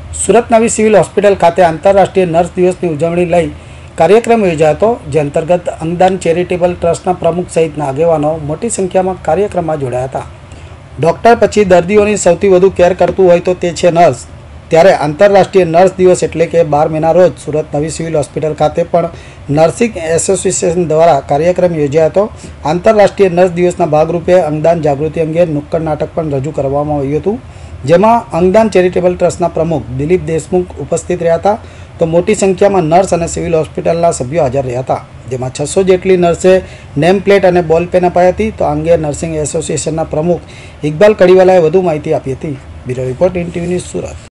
સુરત નવી civil hospital ખાતે આંતરરાષ્ટ્રીય નર્સ દિવસની ઉજવણી લઈ કાર્યક્રમ યોજાયો હતો, જે અંતર્ગત અંગદાન ચેરિટેબલ ટ્રસ્ટના પ્રમુખ સહિતના આગેવાનો મોટી સંખ્યામાં કાર્યક્રમમાં જોડાયા હતા। ડૉક્ટર પછી દર્દીઓની સૌથી વધુ કેર કરતું હોય તો તે છે નર્સ। ત્યારે આંતરરાષ્ટ્રીય નર્સ દિવસ એટલે કે 12 મેના રોજ સુરત નવી સિવિલ હોસ્પિટલ ખાતે પણ નર્સિંગ એસોસિએશન દ્વારા કાર્યક્રમ યોજાયો હતો। આંતરરાષ્ટ્રીય નર્સ દિવસના ભાગરૂપે અંગદાન જાગૃતિ અંગે નુક્કડ નાટક પણ રજૂ કરવામાં આવ્યું હતું, જેમાં અંગદાન ચેરિટેબલ ટ્રસ્ટના પ્રમુખ દિલીપ દેશમુખ ઉપસ્થિત રહ્યા હતા। તો મોટી સંખ્યામાં નર્સ અને સિવિલ હોસ્પિટલના સભ્યો હાજર રહ્યા હતા, જેમાં 600 જેટલી નર્સે નેમ પ્લેટ અને બોલ પેન અપાઈ હતી। તો આ અંગે નર્સિંગ એસોસિએશનના પ્રમુખ ઇકબાલ કડીવાલાએ વધુ માહિતી આપી હતી। Bureau report, IN TV news, Surat.